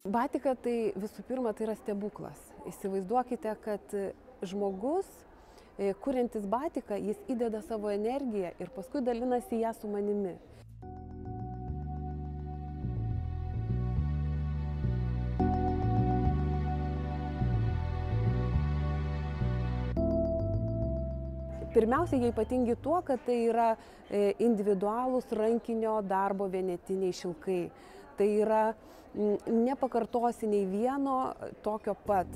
Batika tai visų pirma tai yra stebuklas. Įsivaizduokite, kad žmogus, kuriantis batiką, jis įdeda savo energiją ir paskui dalinasi ją su manimi. Pirmiausia, jie ypatingi tuo, kad tai yra individualūs rankinio darbo vienetiniai šilkai. Tai yra nepakartosi nei vieno tokio pat.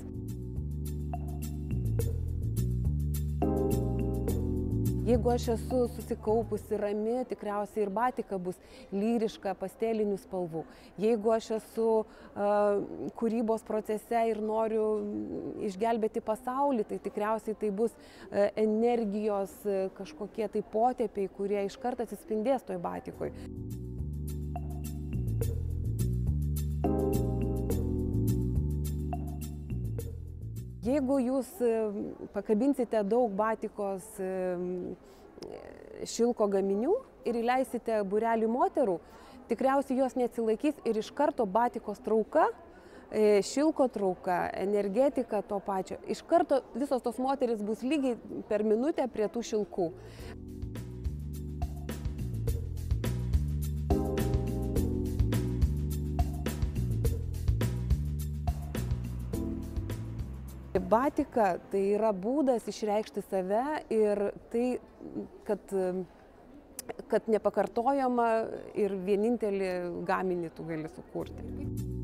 Jeigu aš esu susikaupusi, rami, tikriausiai ir batika bus lyriška, pastelinių spalvų. Jeigu aš esu kūrybos procese ir noriu išgelbėti pasaulį, tai tikriausiai tai bus energijos kažkokie tai potėpiai, kurie iškart atsispindės toj batikoj. Jeigu jūs pakabinsite daug batikos šilko gaminių ir įleisite būrelį moterų, tikriausiai jos neatsilaikys ir iš karto batikos trauka, šilko trauka, energetika to pačio. Iš karto visos tos moteris bus lygiai per minutę prie tų šilkų. Batika tai yra būdas išreikšti save ir tai, kad nepakartojama ir vienintelį gaminį tu gali sukurti.